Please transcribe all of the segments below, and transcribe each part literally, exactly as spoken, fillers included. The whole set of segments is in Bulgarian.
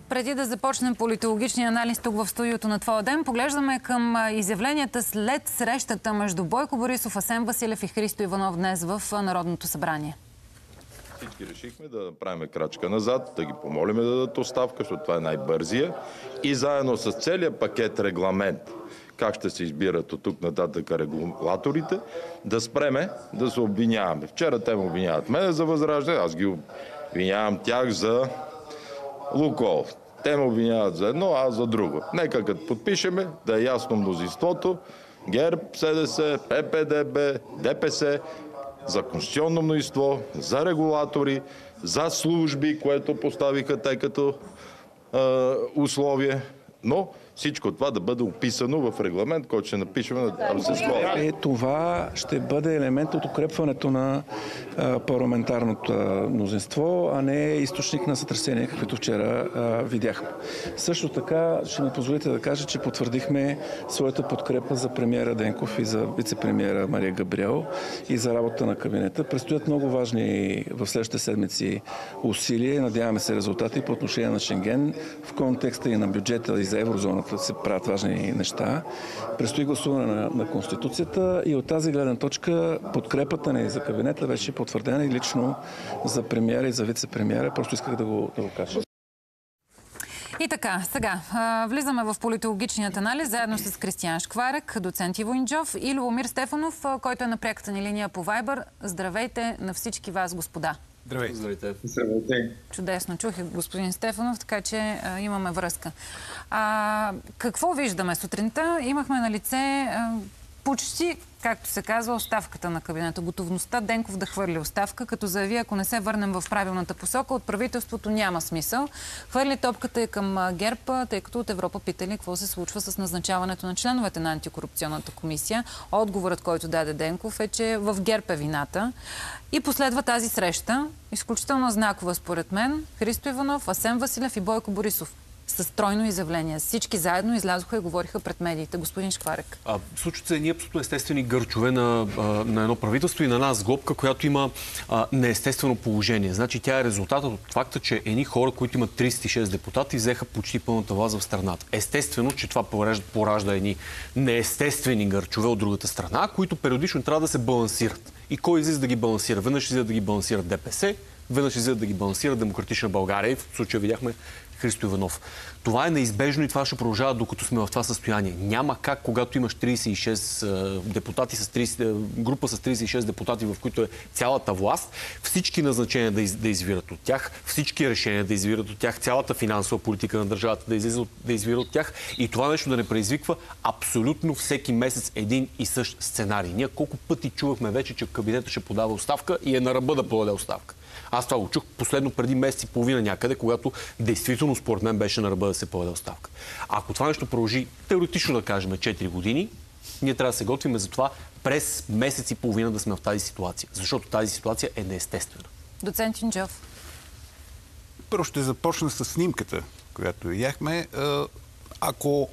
Преди да започнем политологичния анализ тук в студиото на Твоя ден, поглеждаме към изявленията след срещата между Бойко Борисов, Асен Василев и Христо Иванов днес в Народното събрание. Всички решихме да направим крачка назад, да ги помолим да дадат оставка, защото това е най-бързия. И заедно с целият пакет регламент, как ще се избират от тук нататък регулаторите, да спреме да се обвиняваме. Вчера те ме обвиняват мене за Възраждане, аз ги обвинявам тях за Лукойл. Те ме обвиняват за едно, аз за друго. Нека като подпишеме, да е ясно мнозинството, ГЕРБ, СДС, ППДБ, ДПС, за конституционно мнозинство, за регулатори, за служби, което поставиха те като е, условие. Но всичко това да бъде описано в регламент, който ще напишем на Арсенскова. Е, това ще бъде елемент от укрепването на а, парламентарното мнозинство, а не източник на сътресение, каквито вчера а, видяхме. Също така ще ми позволите да кажа, че потвърдихме своята подкрепа за премиера Денков и за вице-премиера Мария Габриел и за работа на кабинета. Предстоят много важни в следващите седмици усилия. Надяваме се резултати по отношение на Шенген, в контекста и на бюджета и за еврозоната се правят важни неща. Предстои гласуване на, на Конституцията и от тази гледна точка подкрепата ни за кабинета беше потвърдена и лично за премиера и за вице-премиера. Просто исках да го, да го кажа. И така, сега а, влизаме в политологичният анализ заедно с Кристиян Шкварек, доцент Иво Инджов и Любомир Стефанов, а, който е на пряката ни линия по Вайбър. Здравейте на всички вас, господа. Здравейте. Здравейте. Здравейте. Чудесно. Чух господин Стефанов, така че а, имаме връзка. А, какво виждаме сутринта? Имахме на лице а, почти, както се казва, оставката на кабинета. Готовността Денков да хвърли оставка, като заяви, ако не се върнем в правилната посока, от правителството няма смисъл. Хвърли топката и към ГЕРБ, тъй като от Европа питали какво се случва с назначаването на членовете на антикорупционната комисия. Отговорът, който даде Денков, е, че в ГЕРБ е вината. И последва тази среща, изключително знакова според мен, Христо Иванов, Асен Василев и Бойко Борисов. С тройно изявление. Всички заедно излязоха и говориха пред медиите. Господин Шкварек. А, случват се едни абсолютно естествени гърчове на, на едно правителство и на нас глобка, която има а, неестествено положение. Значи тя е резултатът от факта, че едни хора, които имат тридесет и шест депутати, взеха почти пълната власт в страната. Естествено, че това поражда, поражда едни неестествени гърчове от другата страна, които периодично трябва да се балансират. И кой излиза да ги балансира? Веднъж излиза да ги балансира ДПС, веднъж излиза да ги балансира Демократична България и в случая видяхме Христо Иванов. Това е неизбежно и това ще продължава, докато сме в това състояние. Няма как, когато имаш тридесет и шест депутати, с тридесет, група с тридесет и шест депутати, в които е цялата власт, всички назначения да, из, да извират от тях, всички решения да извират от тях, цялата финансова политика на държавата да, излиза, да извира от тях и това нещо да не предизвиква абсолютно всеки месец един и същ сценарий. Ние колко пъти чувахме вече, че кабинета ще подава оставка и е на ръба да подаде оставка. Аз това го чух последно преди месец и половина някъде, когато действително според мен беше на ръба да се подаде оставка. Ако това нещо продължи теоретично да кажем четири години, ние трябва да се готвим за това през месец и половина да сме в тази ситуация. Защото тази ситуация е неестествена. Доцент Инджов. Първо ще започна с снимката, която видяхме. Ако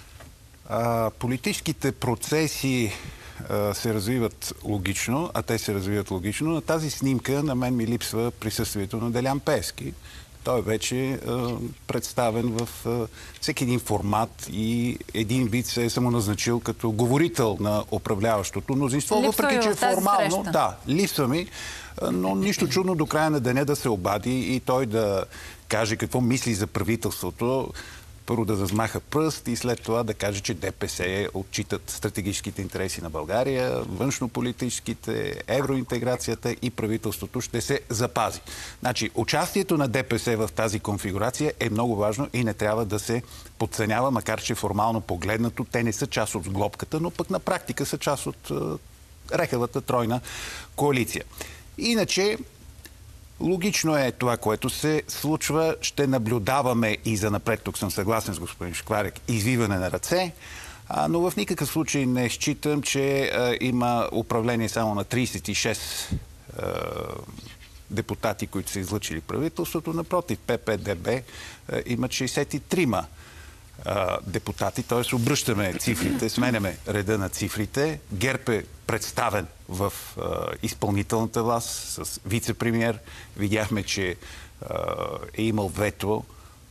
а, политическите процеси се развиват логично, а те се развиват логично, на тази снимка на мен ми липсва присъствието на Делян Пеевски. Той е вече е, представен в е, всеки един формат и един вид се е самоназначил като говорител на управляващото мнозинство, въпреки че формално, да, липсва ми, но нищо чудно до края на деня да се обади и той да каже какво мисли за правителството. Първо да размаха пръст и след това да каже, че ДПС отчитат стратегическите интереси на България, външнополитическите, евроинтеграцията и правителството ще се запази. Значи, участието на ДПС в тази конфигурация е много важно и не трябва да се подценява, макар че формално погледнато те не са част от сглобката, но пък на практика са част от е, рехавата тройна коалиция. Иначе, логично е това, което се случва. Ще наблюдаваме и занапред, тук съм съгласен с господин Шкварек, извиване на ръце, а, но в никакъв случай не считам, че а, има управление само на тридесет и шест а, депутати, които са излъчили правителството. Напротив, ППДБ а, имат шейсет и три депутати, т.е. обръщаме цифрите, сменяме реда на цифрите. ГЕРБ е представен в а, изпълнителната власт с вице-премиер. Видяхме, че а, е имал вето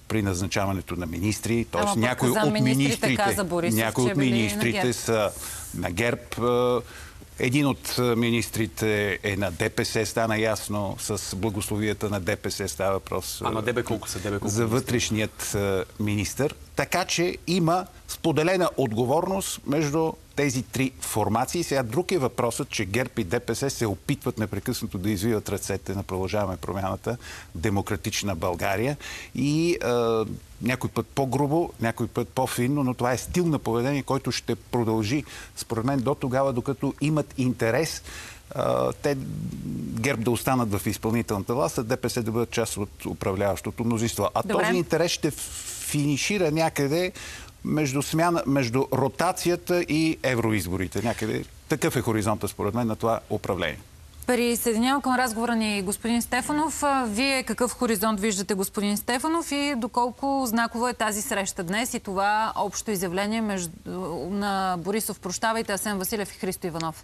при назначаването на министри. Тоест Ама някой пък от министрите, каза Борисов, някои че от били на министрите ГЕРБ. са на ГЕРБ. Един от министрите е на ДПС, стана ясно, с благословията на ДПС става въпрос. А на ДБ колко са? ДБ колко за вътрешният министър. Така че има споделена отговорност между тези три формации. Сега друг е въпросът, че ГЕРБ и ДПС се опитват непрекъснато да извиват ръцете на Продължаваме промяната, Демократична България и е, някой път по-грубо, някой път по-финно, но това е стил на поведение, който ще продължи, според мен, до тогава, докато имат интерес е, те ГЕРБ да останат в изпълнителната власт, а ДПС да бъдат част от управляващото мнозинство. А Добре. този интерес ще финишира някъде между, смяна, между ротацията и евроизборите. Някъде такъв е хоризонта, според мен, на това управление. Присъединявам към разговора ни господин Стефанов. Вие какъв хоризонт виждате, господин Стефанов, и доколко знаково е тази среща днес и това общо изявление между, на Борисов, прощавайте, Асен Василев и Христо Иванов?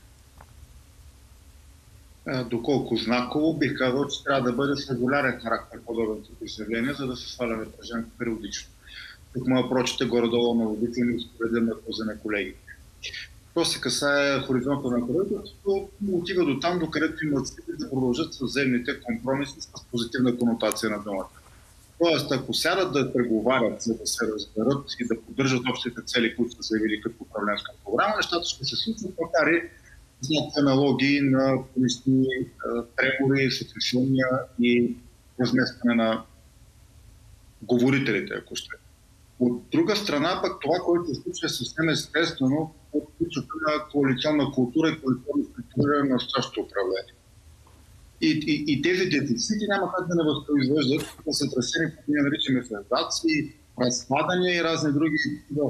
Доколко знаково, бих казал, че трябва да бъде с регулярен характер подобен изявление, за да се сваля напрежението периодично. Тук моя прочите горе-долу на водителни изповеден на този на колегите. То се касае хоризонта на правителството, отива до там, докъдето имат сили да продължат с взаимните компромиси с позитивна конотация на думата. Тоест, ако сядат да преговарят, за да се разберат и да поддържат общите цели, които са заявили като управленска програма, нещата ще се случват, макар и знак аналогии на полисни преговори, сецесионния и разместване на говорителите, ако ще. От друга страна, пък това, което се случва, е съвсем естествено от ключата на коалиционна култура и коалиционна структуриране на същото управление. И, и, и тези дефицити няма как да не възпроизвеждат, да са трасени, които ние наричаме сензации, разпадания и разни други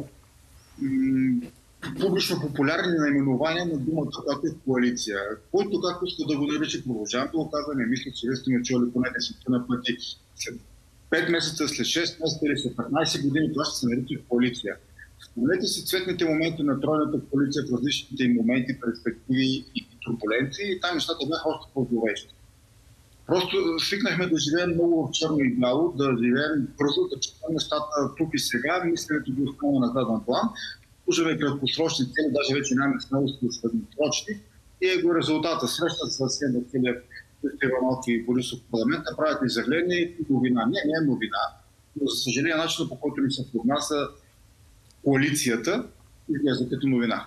публично популярни наименования на думата, както е коалиция. Който както иска да го нарича, продължавам да го казва, не мисля, че вие сте ме чули поне десетина пъти. След пет месеца, след шест месеца или след петнайсет години това ще се нарича коалиция. Спомнете си цветните моменти на тройната коалиция в различните им моменти, перспективи и турбуленции и там нещата бяха още по-зловещи. Просто свикнахме да живеем много в черно и бяло, да живеем бързо, да четем нещата тук и сега, мисленето ги остава на заден план, служаме краткосрочни цели, даже вече нямаме смелост да средносрочни и е го резултата. Срещат с Асен Василев, Иванов и Борисов в парламента, правят изявление и новина. Не, не е новина, но за съжаление начинът, по който ни се поднася коалицията, изглежда като новина.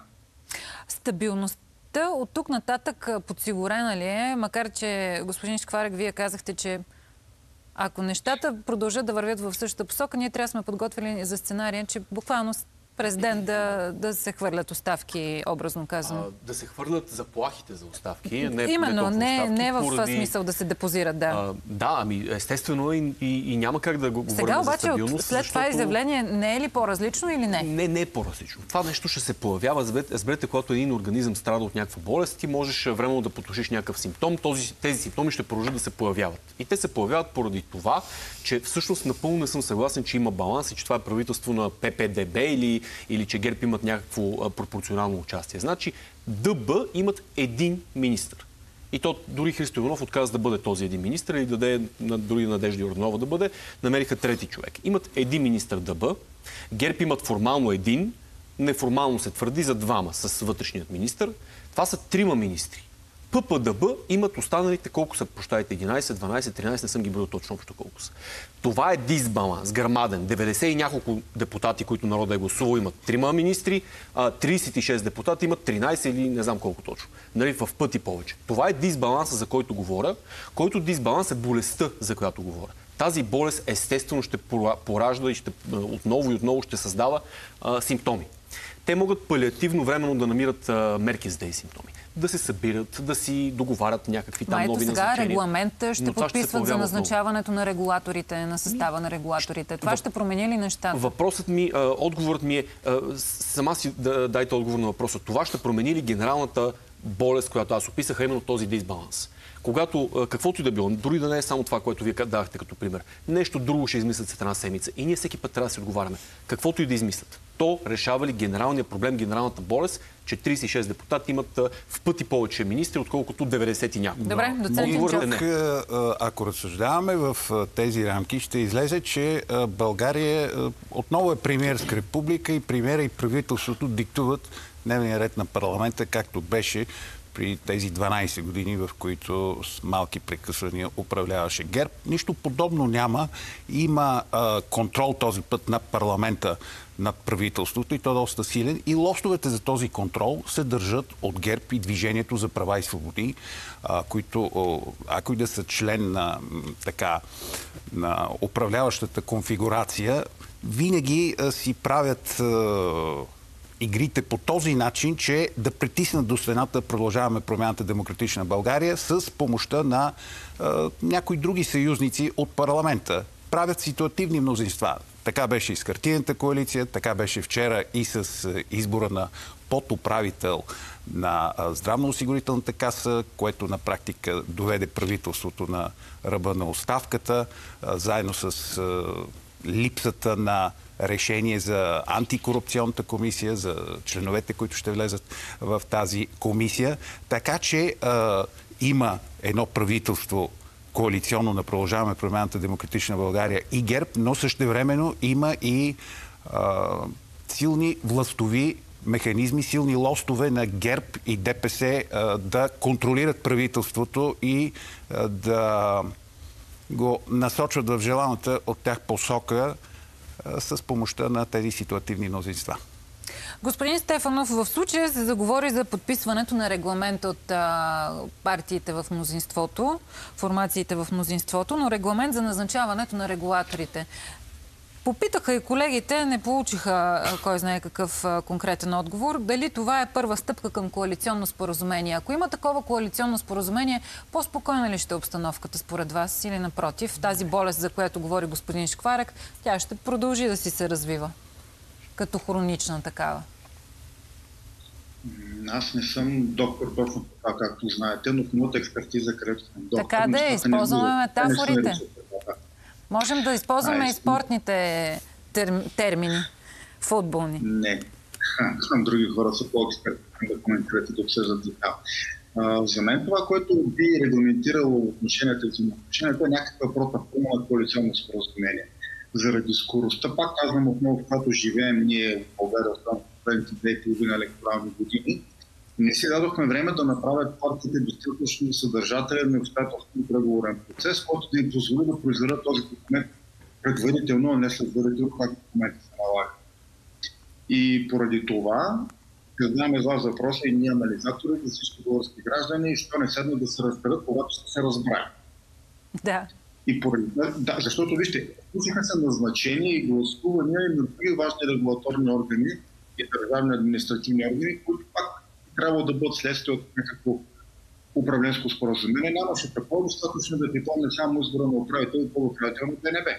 Стабилността от тук нататък подсигурена ли е? Макар че, господин Шкварек, вие казахте, че ако нещата продължат да вървят в същата посока, ние трябва да сме подготвили за сценария, че буквално през ден да, да се хвърлят оставки, образно казано. А, да се хвърлят заплахите за оставки. Не, Именно, не, не, оставки, не в поради... смисъл да се депозират, да. А, да, ами естествено и, и, и няма как да го говорим Сега за обаче, стабилност. след защото... това изявление не е ли по-различно или не? Не, не е по-различно. Това нещо ще се появява. Разберете, когато един организъм страда от някаква болест, ти можеш временно да потушиш някакъв симптом. Този, тези симптоми ще продължат да се появяват. И те се появяват поради това, че всъщност напълно не съм съгласен, че има баланс и че това е правителство на П П Д Б или, или че ГЕРБ имат някакво а, пропорционално участие. Значи Д Б имат един министър. И то дори Христо Иванов отказа да бъде този един министър или да даде на дори Надежда Йорданова да бъде, намериха трети човек. Имат един министър Д Б, ГЕРБ имат формално един, неформално се твърди за двама с вътрешният министър. Това са трима министри. П П Д Б имат останалите колко са, прощайте, единайсет, дванайсет, тринайсет, не съм ги броил точно общо колко са. Това е дисбаланс, грамаден. деветдесет и няколко депутати, които народът е гласувал, имат трима министри, а трийсет и шест депутати имат тринайсет или не знам колко точно. Нали, в пъти повече. Това е дисбаланса, за който говоря, който дисбаланс е болестта, за която говоря. Тази болест естествено ще поражда и ще, отново и отново ще създава а, симптоми. Те могат палиативно временно да намират а, мерки за тези симптоми. Да се събират, да си договарят някакви там нови назначения. Ма ето сега регламента ще подписват ще за назначаването на регулаторите, на състава на регулаторите. Това ще промени ли нещата? Въпросът ми, отговорът ми е, сама си да, дайте отговор на въпроса. Това ще промени ли генералната болест, която аз описах, а именно този дисбаланс? Когато а, каквото и да било, дори да не е само това, което вие дадахте като пример, нещо друго ще измислят след една седмица. И ние всеки път трябва да си отговаряме. Каквото и да измислят. То решава ли генералния проблем, генералната болест, че тридесет и шест депутати имат а, в пъти повече министри, отколкото деветдесет и няколко. Добре, доцент Тук, ако разсъждаваме в тези рамки, ще излезе, че България отново е премиерска република и премиера и правителството диктуват дневния ред на парламента, както беше при тези дванадесет години, в които с малки прекъсвания управляваше ГЕРБ. Нищо подобно няма. Има а, контрол този път на парламента над правителството и то доста силен. И лостовете за този контрол се държат от ГЕРБ и Движението за права и свободи, а, които, ако и да са член на, така, на управляващата конфигурация, винаги а, си правят а, игрите по този начин, че да притиснат до стената Продължаваме промяната Демократична България с помощта на а, някои други съюзници от парламента. Правят ситуативни мнозинства. Така беше и с хартиената коалиция, така беше вчера и с избора на подуправител на здравноосигурителната каса, което на практика доведе правителството на ръба на оставката, заедно с липсата на решение за антикорупционната комисия, за членовете, които ще влезат в тази комисия. Така че а, има едно правителство коалиционно на Продължаваме промяната Демократична България и ГЕРБ, но същевременно има и а, силни властови механизми, силни лостове на ГЕРБ и ДПС а, да контролират правителството и а, да го насочват в желаната от тях посока а, с помощта на тези ситуативни мнозинства. Господин Стефанов, в случая се заговори за подписването на регламент от а, партиите в мнозинството, формациите в мнозинството, но регламент за назначаването на регулаторите. Попитаха и колегите, не получиха кой знае какъв а, конкретен отговор, дали това е първа стъпка към коалиционно споразумение. Ако има такова коалиционно споразумение, по-спокойна ли ще е обстановката според вас или напротив? Тази болест, за която говори господин Шкварек, тя ще продължи да си се развива като хронична такава? Аз не съм доктор точно това, както знаете, но в моята експертиза, където съм доктор... Така да е, използваме метафорите. Можем да използваме и спортните терм... термини, футболни. Не. Други хора са по-експертни да коментират и да обсъждат така. За мен това, което би регламентирало отношенията и взаимоотношенията, е някаква противна на коалиционно споразумение. Заради скоростта, пак казвам отново, когато живеем ние в България в последните две и половина електорални години, не си дадохме време да направят партиите достатъчно съдържателен и обстоятелствен преговорен процес, който да им позволи да произведат този документ предварително, а не следварително, както в момента се налага. И поради това, задаваме за вас въпроса и ние анализатори за всички български граждани, що не седна да се разберат, когато сте се разбрали. Да. И поради, да, защото вижте, случиха се назначения и гласувания и на други важни регулаторни органи и държавни административни органи, които пак трябва да бъдат следствие от някакво управленско споразумение. Нямаше такова, достатъчно да припомня само избора на управител и подуправител на БНБ.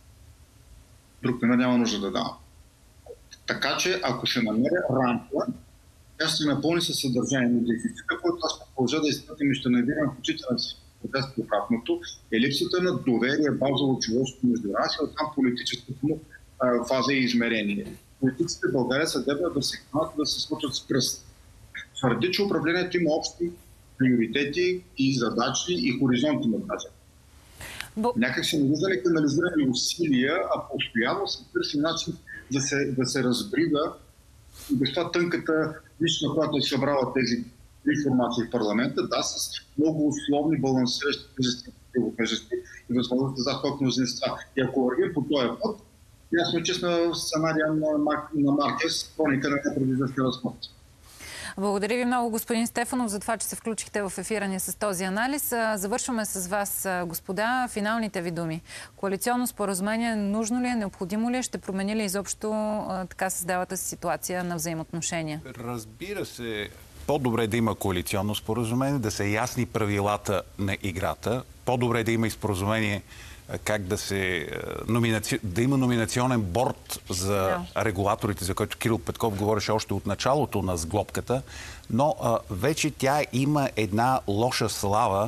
Друг пример няма нужда да давам. Така че, ако се намери рамка, тя ще се напълни със съдържание на дефицита, който аз ще продължа да изпратим и ще навирам в очите на протест обратното, е липсата на доверие, базово човешко между нас и оттам политическата му а, фаза и измерение. Политиците в България са дебна да се хванат да се случат с пръст. Твърди, че управлението има общи приоритети и задачи и хоризонти на тази. Бо... Някак се не виждали канализирани усилия, а постоянно се търси начин да се, да се разбрига и без това тънката лична, която е събрала тези информации в парламента, да, с много условни, балансиращи тежести и възможности за ход мнозинства. И ако вървим по този път, ясно, че сме в сценария на, Мар... на Маркес, хроника на непредвиждащия разход. Благодаря ви много, господин Стефанов, за това, че се включихте в ефира ни с този анализ. Завършваме с вас, господа, финалните ви думи. Коалиционно споразумение нужно ли е, необходимо ли е, ще промени ли изобщо така създавата си ситуация на взаимоотношения? Разбира се, по-добре да има коалиционно споразумение, да са ясни правилата на играта. По-добре е да има и споразумение как да се номинаци... да има номинационен борд за да. регулаторите, за който Кирил Петков говореше още от началото на сглобката, но а, вече тя има една лоша слава,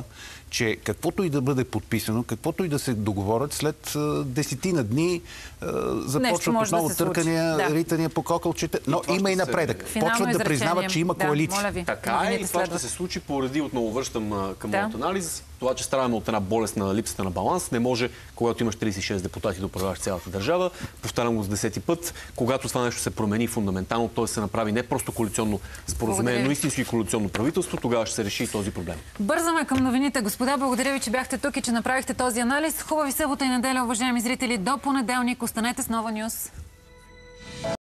че каквото и да бъде подписано, каквото и да се договорят, след десетина дни започват отново да търкания, да. ритания по кокълчета, но и има и напредък. Почват да признават, че има да, коалиция. Така е, и това ще се случи поради, отново връщам към да. моят анализ, това, че страдаме от една болест на липсата на баланс. Не може, когато имаш тридесет и шест депутати да управляваш цялата държава, повтарям го с десети път, когато това нещо се промени фундаментално, т.е. се направи не просто коалиционно споразумение, но истински коалиционно правителство, тогава ще се реши и този проблем. Бързаме към новините, господа. Благодаря ви, че бяхте тук и че направихте този анализ. Хубави събота и неделя, уважаеми зрители. До понеделник останете с Нова Нюз.